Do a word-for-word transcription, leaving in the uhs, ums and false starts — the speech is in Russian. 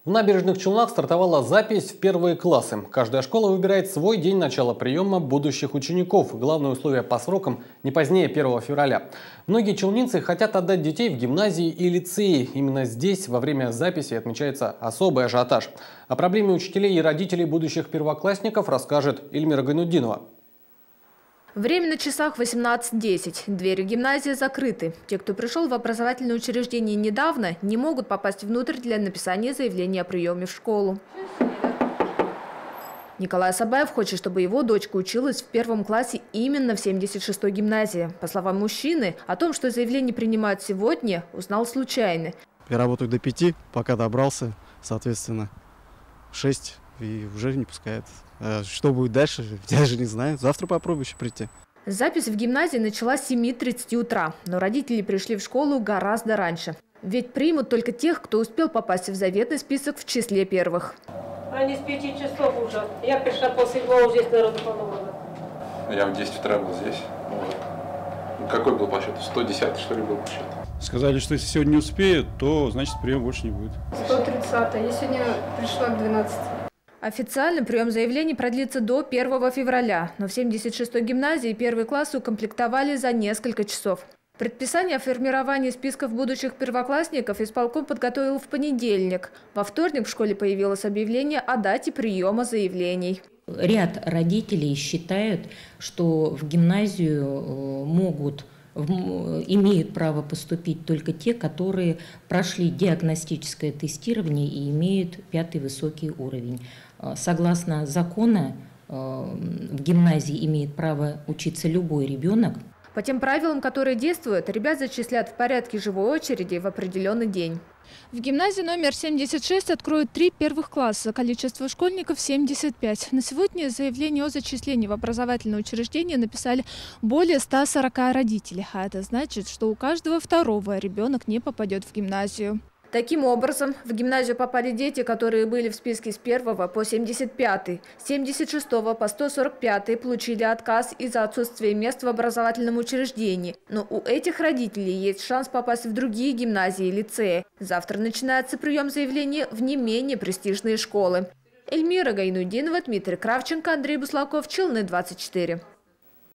В Набережных Челнах стартовала запись в первые классы. Каждая школа выбирает свой день начала приема будущих учеников. Главное условие по срокам – не позднее первого февраля. Многие челнинцы хотят отдать детей в гимназии и лицеи. Именно здесь во время записи отмечается особый ажиотаж. О проблеме учителей и родителей будущих первоклассников расскажет Эльмира Гайнутдинова. Время на часах восемнадцать десять. Двери гимназии закрыты. Те, кто пришел в образовательное учреждение недавно, не могут попасть внутрь для написания заявления о приеме в школу. Николай Сабаев хочет, чтобы его дочка училась в первом классе именно в семьдесят шестой гимназии. По словам мужчины, о том, что заявление принимают сегодня, узнал случайно. Я работаю до пяти, пока добрался, соответственно, в шесть и уже не пускают. Что будет дальше, я же не знаю. Завтра попробую еще прийти. Запись в гимназии началась с семи тридцати утра, но родители пришли в школу гораздо раньше. Ведь примут только тех, кто успел попасть в заветный список в числе первых. Они с пяти часов уже. Я пришла после седьмого, здесь народу полно. Я в десять утра был здесь. Вот. Какой был по счету? сто десятый, что ли, был по счету? Сказали, что если сегодня не успеют, то значит прием больше не будет. сто тридцатый. Я сегодня пришла к двенадцати. Официально прием заявлений продлится до первого февраля, но в семьдесят шестой гимназии первые классы укомплектовали за несколько часов. Предписание о формировании списков будущих первоклассников исполком подготовил в понедельник. Во вторник в школе появилось объявление о дате приема заявлений. Ряд родителей считают, что в гимназию могут, имеют право поступить только те, которые прошли диагностическое тестирование и имеют пятый высокий уровень. Согласно закону, в гимназии имеет право учиться любой ребенок. По тем правилам, которые действуют, ребят зачислят в порядке живой очереди в определенный день. В гимназии номер семьдесят шесть откроют три первых класса. Количество школьников семьдесят пять. На сегодня заявление о зачислении в образовательное учреждение написали более ста сорока родителей. А это значит, что у каждого второго ребенок не попадет в гимназию. Таким образом, в гимназию попали дети, которые были в списке с первого по семьдесят пятый, с семьдесят шестого по сто сорок пятый получили отказ из-за отсутствия мест в образовательном учреждении. Но у этих родителей есть шанс попасть в другие гимназии и лицеи. Завтра начинается прием заявлений в не менее престижные школы. Эльмира Гайнутдинова, Дмитрий Кравченко, Андрей Буслаков, Челны двадцать четыре.